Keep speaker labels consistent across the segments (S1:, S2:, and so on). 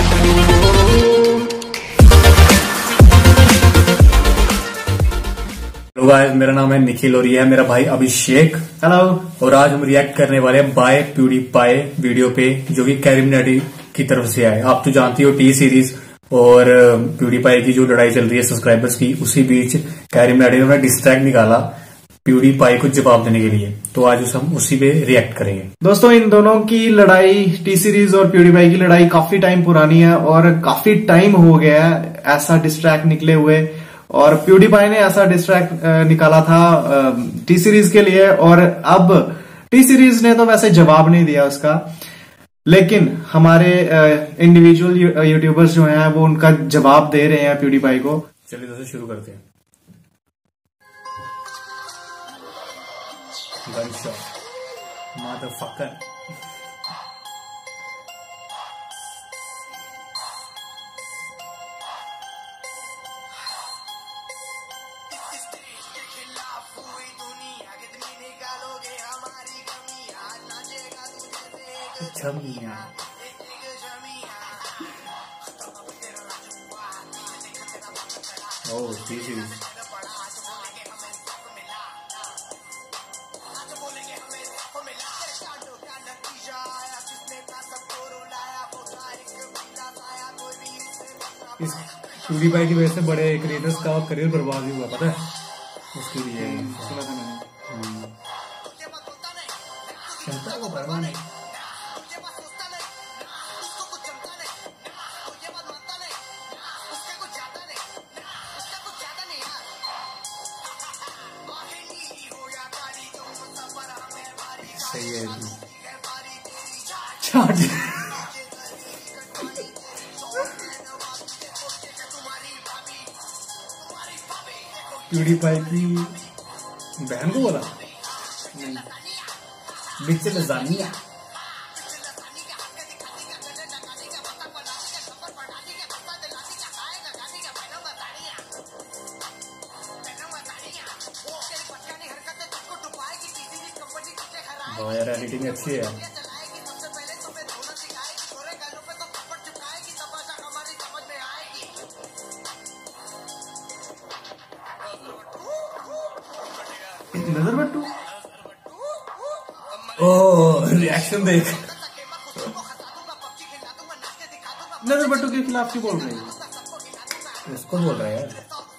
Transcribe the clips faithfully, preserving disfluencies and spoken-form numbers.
S1: Hello guys, मेरा नाम है निखिल और ये है मेरा भाई अभिषेक।
S2: हेलो।
S1: और आज हम रिएक्ट करने वाले हैं बाय प्यूडीपाई वीडियो पे, जो कि कैरिमिनाटी की तरफ से आए। आप तो जानती हो टी सीरीज और प्यूडीपाई की जो लड़ाई चल रही है सब्सक्राइबर्स की, उसी बीच कैरिमिनाटी ने अपना डिस्ट्रैक्ट निकाला प्यूडीपाई को जवाब देने के लिए। तो आज उस हम उसी पे रिएक्ट करेंगे।
S2: दोस्तों, इन दोनों की लड़ाई, टी सीरीज और प्यूडीपाई की लड़ाई काफी टाइम पुरानी है और काफी टाइम हो गया है ऐसा डिस्ट्रैक्ट निकले हुए। और प्यूडीपाई ने ऐसा डिस्ट्रैक्ट निकाला था टी सीरीज के लिए, और अब टी सीरीज ने तो वैसे जवाब नहीं दिया उसका, लेकिन हमारे इंडिविजुअल यूट्यूबर्स जो हैं वो उनका जवाब दे रहे हैं प्यूडीपाई को।
S1: चलिए दोस्तों शुरू करते हैं। Gunshot, motherfucker. छमिया ओह टी सीरीज। इस प्यूडीपाई की वजह से बड़े क्रिएटर्स का करियर बर्बाद ही हुआ, पता है उसके लिए। सुना था मैंने। क्षमता को परवाह नहीं। सही है। प्यूडीपाई की बहन को बोला बिच लजानिया। यार एडिटिंग अच्छी है। नजर बट्टू। ओह रिएक्शन देख। नजर बट्टू के खिलाफ क्यों बोल रहे हैं? इसको बोल रहा है यार।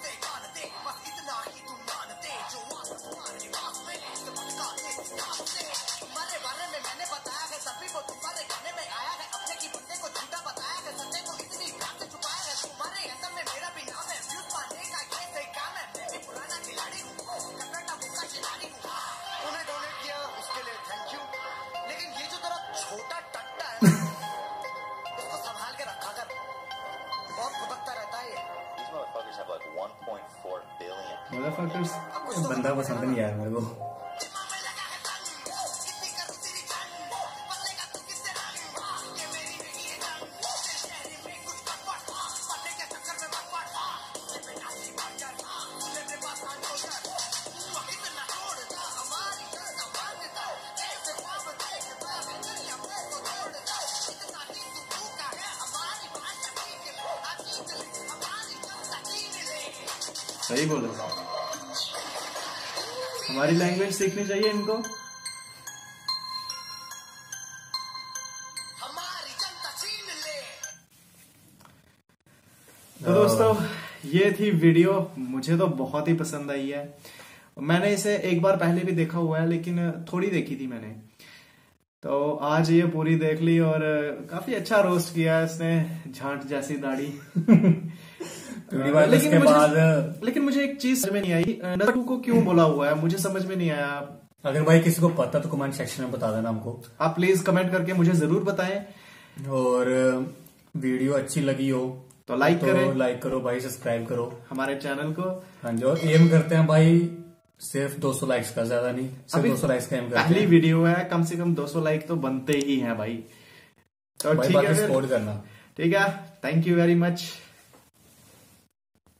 S3: इसको संभाल के रखा कर, बहुत भुगतता रहता है ये।
S1: मदरफकर्स बंदा पसंद नहीं आया मेरे को।
S2: सही बोले। हमारी लैंग्वेज सीखनी चाहिए इनको। तो दोस्तों, ये थी वीडियो। मुझे तो बहुत ही पसंद आई है। मैंने इसे एक बार पहले भी देखा हुआ है, लेकिन थोड़ी देखी थी मैंने। तो आज ये पूरी देख ली और काफी अच्छा रोस्ट किया है इसने, झांट जैसी दाढ़ी। लेकिन मुझे, बाद लेकिन मुझे एक चीज समझ में नहीं आई, नजर को क्यों बोला हुआ है, मुझे समझ में नहीं आया।
S1: अगर भाई किसी को पता तो कमेंट सेक्शन में बता देना हमको।
S2: आप प्लीज कमेंट करके मुझे जरूर बताएं।
S1: और वीडियो अच्छी लगी हो
S2: तो लाइक तो करें,
S1: लाइक करो भाई, सब्सक्राइब करो हमारे
S2: चैनल को।
S1: हाँ जी, और एम करते हैं भाई सिर्फ दो सौ लाइक्स का, ज्यादा नहीं, सिर्फ दो सौ लाइक्स का एम करते हैं।
S2: पहली वीडियो है, कम से कम दो सौ लाइक तो बनते ही हैं भाई। तो ठीक है,
S1: सपोर्ट करना।
S2: ठीक है, थैंक यू वेरी मच।